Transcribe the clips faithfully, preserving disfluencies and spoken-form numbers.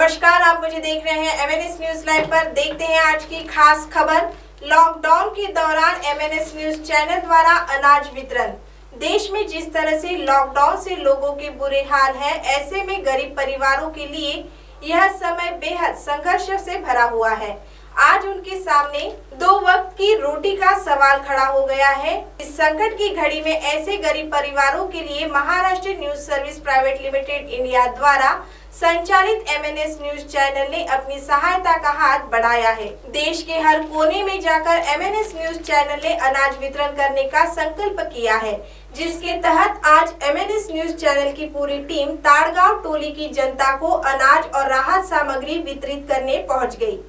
नमस्कार, आप मुझे देख रहे हैं एमएनएस न्यूज लाइव पर। देखते हैं आज की खास खबर। लॉकडाउन के दौरान एमएनएस न्यूज चैनल द्वारा अनाज वितरण। देश में जिस तरह से लॉकडाउन से लोगों के बुरे हाल हैं, ऐसे में गरीब परिवारों के लिए यह समय बेहद संघर्ष से भरा हुआ है। आज उनके सामने दो वक्त की रोटी का सवाल खड़ा हो गया है। इस संकट की घड़ी में ऐसे गरीब परिवारों के लिए Maharashtra news service private limited India द्वारा संचालित एमएनएस न्यूज चैनल ने अपनी सहायता का हाथ बढ़ाया है। देश के हर कोने में जाकर एमएनएस न्यूज चैनल ने अनाज वितरण करने का संकल्प किया है, जिसके तहत आज एमएनएस न्यूज चैनल की पूरी टीम ताड़गांव टोली की जनता को अनाज और राहत सामग्री वितरित करने पहुंच गई।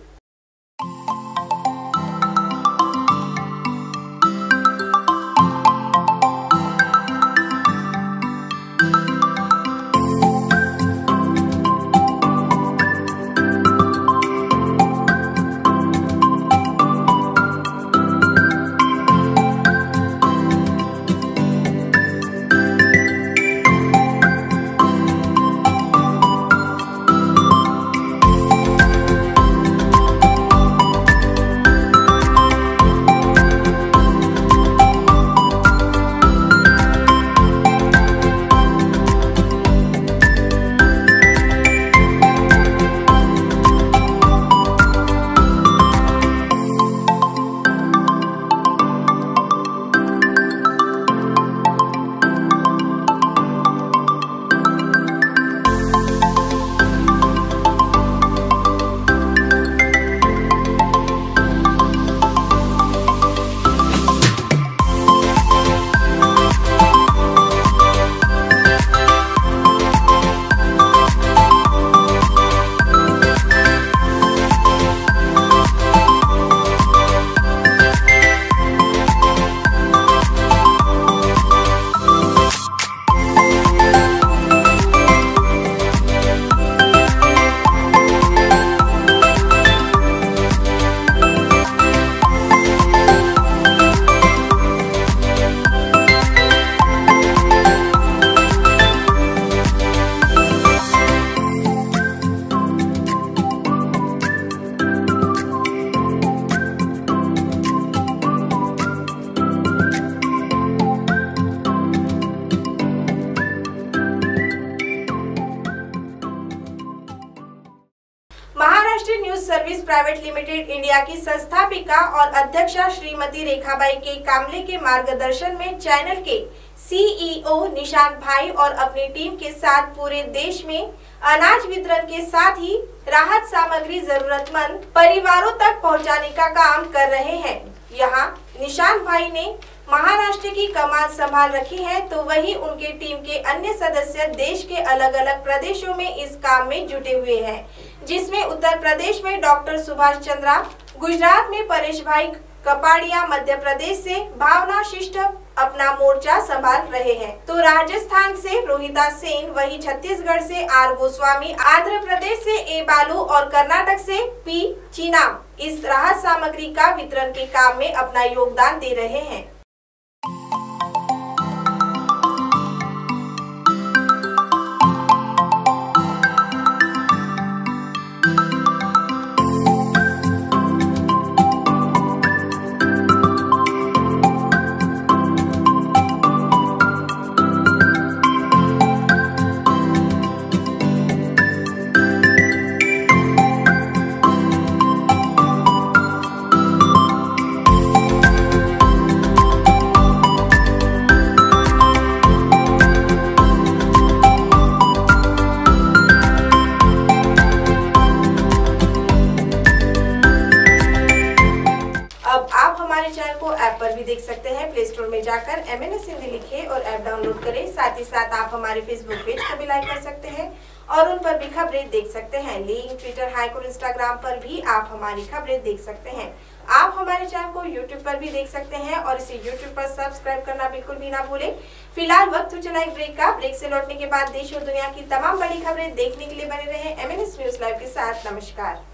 Maharashtra news service private limited India की संस्थापिका और अध्यक्षा श्रीमती रेखाबाई के कामले के मार्गदर्शन में चैनल के सीईओ निशांत भाई और अपनी टीम के साथ पूरे देश में अनाज वितरण के साथ ही राहत सामग्री जरूरतमंद परिवारों तक पहुंचाने का काम कर रहे हैं। यहाँ निशांत भाई ने महाराष्ट्र की कमान संभाल रखी है, तो वही उनके टीम के अन्य सदस्य देश के अलग अलग प्रदेशों में इस काम में जुटे हुए हैं, जिसमें उत्तर प्रदेश में डॉक्टर सुभाष चंद्रा, गुजरात में परेश भाई कपाड़िया, मध्य प्रदेश से भावना शिष्ट अपना मोर्चा संभाल रहे हैं, तो राजस्थान से रोहिता सेन, वही छत्तीसगढ़ से आर गोस्वामी, आंध्र प्रदेश से ए बालू और कर्नाटक से पी चीनाम इस राहत सामग्री का वितरण के काम में अपना योगदान दे रहे हैं। हमारे चैनल को ऐप पर भी देख सकते हैं। प्ले स्टोर में जाकर एमएनएस हिंदी लिखें और ऐप डाउनलोड करें। साथ ही साथ आप हमारे फेसबुक पेज को भी लाइक कर सकते हैं और उन पर भी खबरें देख सकते हैं। लिंक ट्विटर, हाइक और इंस्टाग्राम पर भी आप हमारी खबरें देख सकते हैं। आप हमारे चैनल को यूट्यूब पर भी देख सकते हैं और इसे यूट्यूब पर सब्सक्राइब करना बिल्कुल भी ना भूलें। फिलहाल वक्त हो चला एक ब्रेक का। ब्रेक से लौटने के बाद देश और दुनिया की तमाम बड़ी खबरें देखने के लिए बने रहे एमएनएस न्यूज लाइव के साथ। नमस्कार।